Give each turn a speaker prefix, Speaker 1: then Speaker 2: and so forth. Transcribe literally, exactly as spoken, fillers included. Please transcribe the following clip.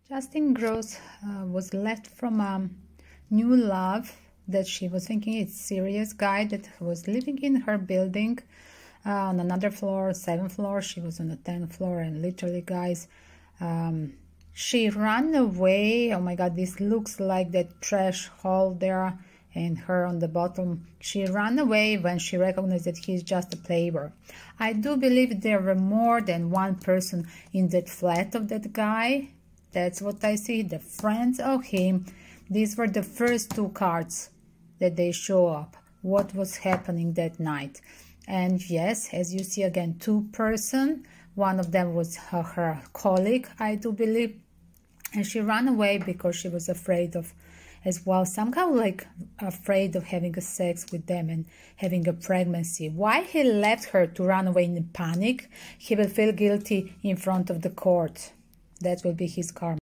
Speaker 1: Justine Gross uh, was left from a new love that she was thinking it's serious guy that was living in her building uh, on another floor, seventh floor. She was on the tenth floor, and literally, guys, um, she ran away. Oh my God, this looks like that trash hole there, and her on the bottom. She ran away when she recognized that he's just a player. I do believe there were more than one person in that flat of that guy. That's what I see, the friends of him. These were the first two cards that they show up, what was happening that night. And yes, as you see again, two person, one of them was her, her colleague, I do believe, and she ran away because she was afraid of, as well, somehow like afraid of having a sex with them and having a pregnancy. Why he left her to run away in panic? He will feel guilty in front of the court. That will be his karma.